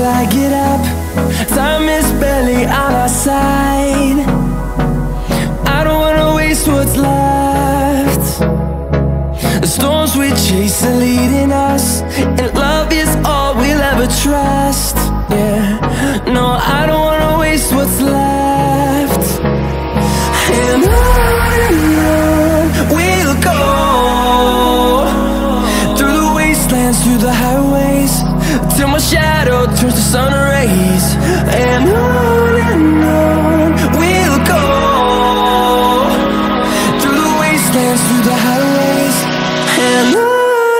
I get up, time is barely on our side. I don't wanna waste what's left. The storms we chase are leading us, and love is all we'll ever trust. Yeah, no, I don't wanna waste what's left. And on we'll go, through the wastelands, through the highways, till my shadow turns to sun rays. And on we'll go, through the wastelands, through the highways, and on we'll go.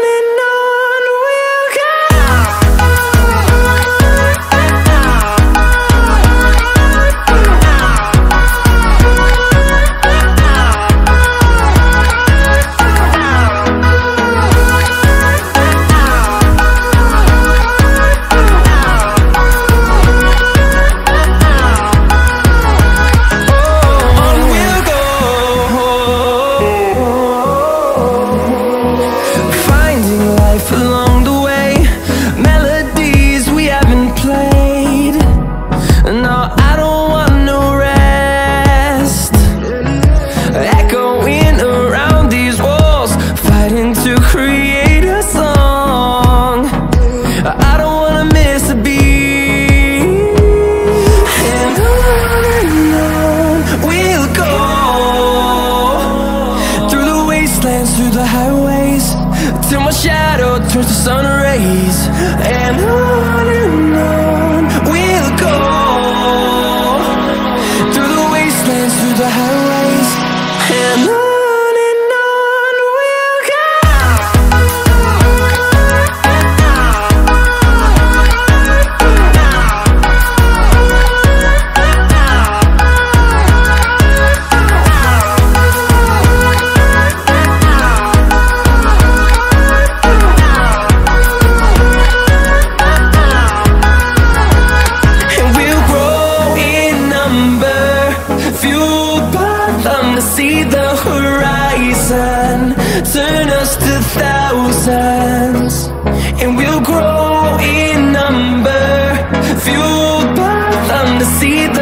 Along the way, melodies we haven't played. No, I don't want no rest. Echoing around these walls, fighting to create a song. I don't wanna miss a beat. And on we'll go, through the wastelands, through the highways, till my shadow turns to sun rays. And on we'll go, through the wastelands, through the highways, and on we'll go. See the horizon, turn us to thousands, and we'll grow in number, fueled by them to see the